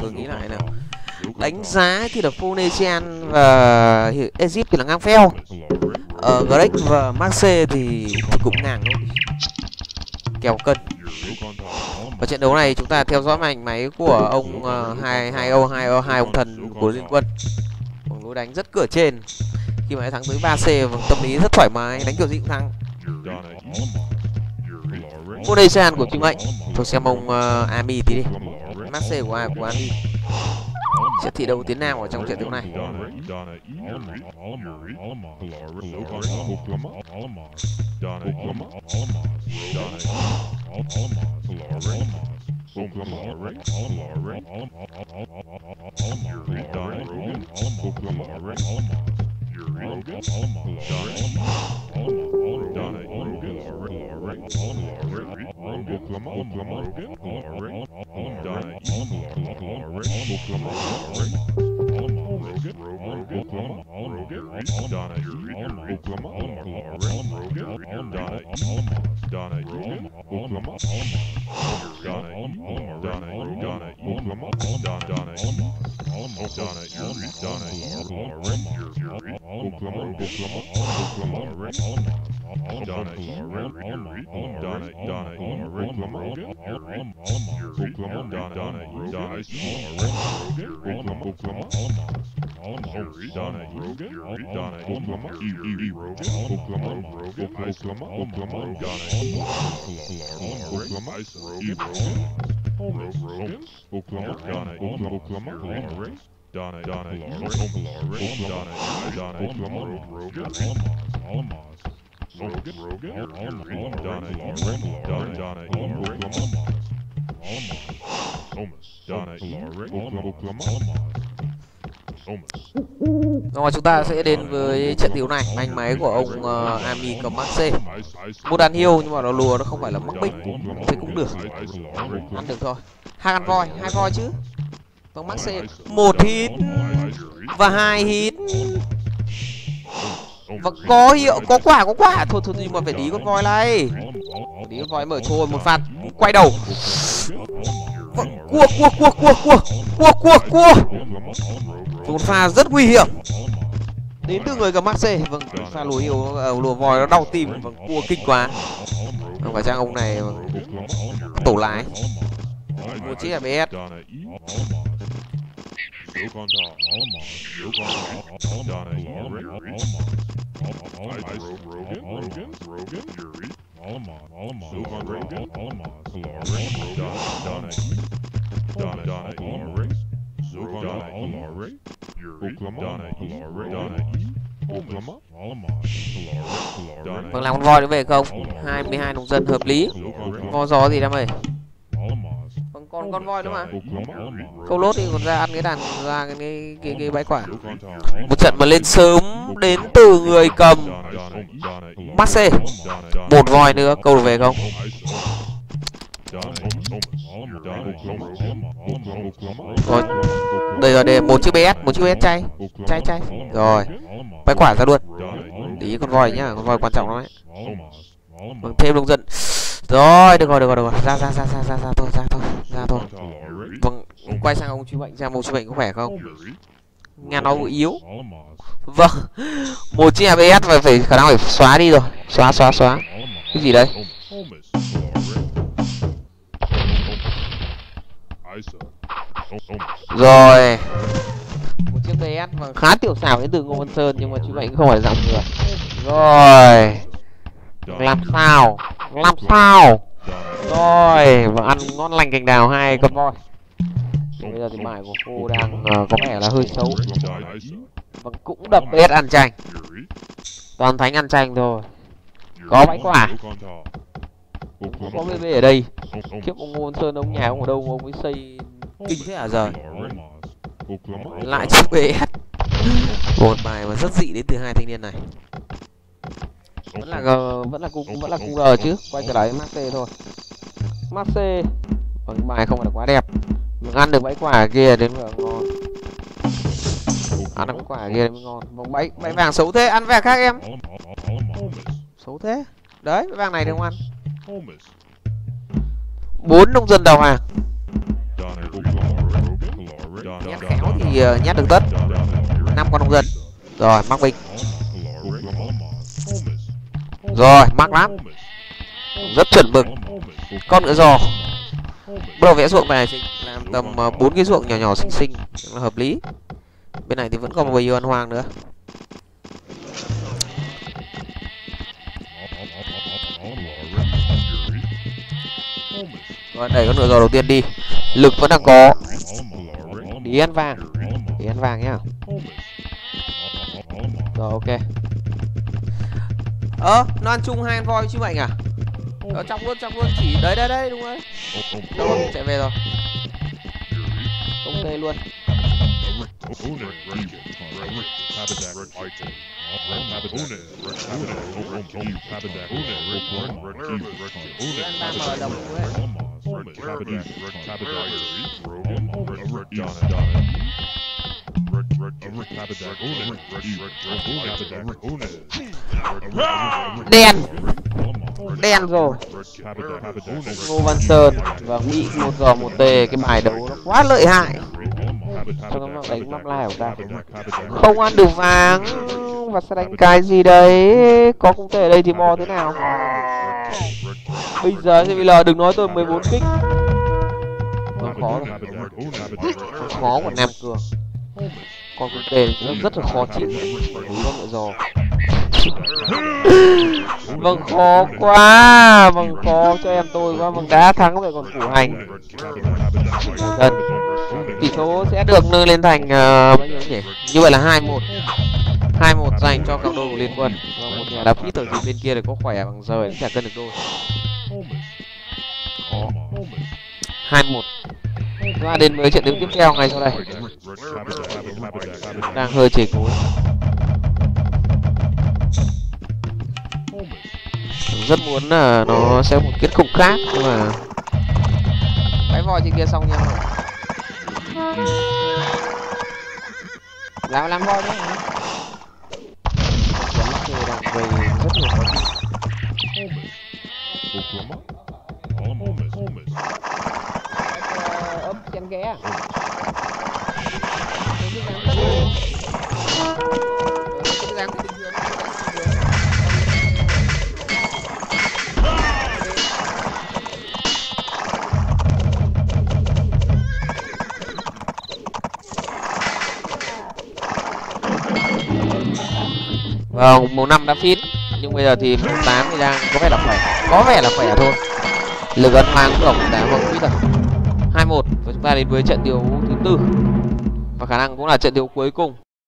vừa nghĩ lại nào. Đánh giá thì là Phoenician và Egypt thì là ngang pheo. Greg và Marseille thì cũng ngang thôi. Kèo cân. Ở trận đấu này chúng ta theo dõi màn máy của ông hai ông thần của Liên Quân. Một lối đánh rất cửa trên. Khi mà thắng tới 3C, tâm lý rất thoải mái, đánh kiểu gì cũng thắng. Phoenician của Kim Anh. Thôi xem ông Ami tí đi. Marseille của Ami sẽ thi đấu tiến nào ở trong trận đấu này. Rồi chúng ta sẽ đến với trận đấu này. Manh máy của ông Ami cầm Marseille. Một đàn hiêu nhưng mà nó lùa, nó không phải là mắc bích thì cũng được, ăn được thôi. Hai voi chứ. Vâng, Marseille 1 hit và 2 hit. Và có hiệu, có quả. Thôi nhưng mà phải đí con voi này. Đí con voi mở trôi một phát quay đầu. Cua. Một pha rất nguy hiểm đến từ người cầm Marseille. Vâng, pha lùa hiệu lùa voi nó đau tim. Vâng, cua kinh quá. Không phải chăng ông này tổ lái một chiếc ABS. Vâng, làm con voi nữa về không? 22 nông dân hợp lý. Voi gió gì đam ơi? Vâng, còn con voi nữa mà. Câu lốt thì còn ra ăn cái đàn ra cái bãi quả. Một trận mà lên sớm đến từ người cầm Marseille. Một voi nữa, câu được về không? Rồi, đây rồi, để một chiếc BS chay. Rồi, bãi quả ra luôn. Ý con voi nhá, con voi quan trọng lắm đấy. Vâng, thêm nông dân. Rồi, được rồi. Ra thôi. Vâng, quay sang ông truy bệnh xem ông truy bệnh có khỏe không? Nghe nó yếu. Vâng, một chiếc ABS và phải khả năng phải xóa đi rồi. Xóa. Cái gì đấy? Rồi, một chiếc BS vâng, khá tiểu xảo đến từ Ngô Văn Sơn nhưng mà truy bệnh không phải dạng người. Rồi, làm sao? Rồi, và ăn ngon lành cành đào 2 con voi. Bây giờ thì bài của cô đang có vẻ là hơi xấu. Vâng, cũng đập BS ăn chanh. Toàn thánh ăn chanh thôi. Có bãi quả. Cũng có BB ở đây. Khiếp, ông Ngô Văn Sơn ông nhà ông ở đâu ông ấy xây kinh thế hả giờ? Lại chiếc BS. Một bài mà rất dị đến từ hai thanh niên này. Vẫn là cung R chứ. Quay trở lại Marseille thôi. Marseille bài không phải là quá đẹp. Mình ăn được bãi quả kia đến vừa ngon. Ăn được quả kia đến mới ngon. Vòng bãi vàng xấu thế, ăn vàng khác em. Xấu thế. Đấy, bãi vàng này thì không ăn. 4 nông dân đầu hàng. nhét khéo thì nhét được tất. 5 con nông dân. Rồi mắc binh. Rồi mắc lắm. Rất chuẩn mực. Con ngựa giò. Bắt đầu vẽ ruộng này làm tầm 4 cái ruộng nhỏ nhỏ xinh xinh là hợp lý. Bên này thì vẫn còn một bầy ăn hoang nữa. Rồi đẩy con ngựa giò đầu tiên đi. Lực vẫn đang có. Đi ăn vàng. Đi ăn vàng nhá. Rồi ok. Nó ăn chung 2 con voi chứ mệnh à? Trong luôn chỉ đấy đúng rồi. Đâu rồi, chạy về rồi. Ok luôn. Đen rồi. Ngô Văn Sơn và bị 1 giò 1 tề. Cái bài đấu nó quá lợi hại. Cho nó đánh map lai của ta. Không ăn được vàng. Và sẽ đánh cái gì đấy. Có cung tề ở đây thì bo thế nào. Bây giờ đừng nói tôi 14 kích. Khó rồi. Khó của Nam Cường. Con cung tề rất là khó chịu. Con ngựa giò. Vâng khó quá. Vâng khó cho em tôi quá. Vâng đã thắng rồi còn củ hành. Gần. Tỷ số sẽ được nâng lên thành bao nhiêu nhỉ? Như vậy là 2-1. 2-1 dành cho cặp đôi của Liên Quân. Và một nhà đá phí từ bên kia để có khỏe bằng giờ cũng chả cân được đôi. 2-1. Chúng ta đến với trận đấu tiếp theo ngay sau đây. Đang hơi chảy cối. Rất muốn là nó sẽ một kết cục khác nhưng mà cái voi trên kia xong nhau. Làm voi đấy. Đang gây rất nhiều khó chịu. Ấp chân ghé. Vâng, màu 5 đã fit. Nhưng bây giờ thì màu 8 thì đang có vẻ là khỏe. Có vẻ là khỏe thôi. Lực ấn mang cũng đã vâng fit rồi. 2-1 và chúng ta đến với trận đấu thứ 4. Và khả năng cũng là trận đấu cuối cùng.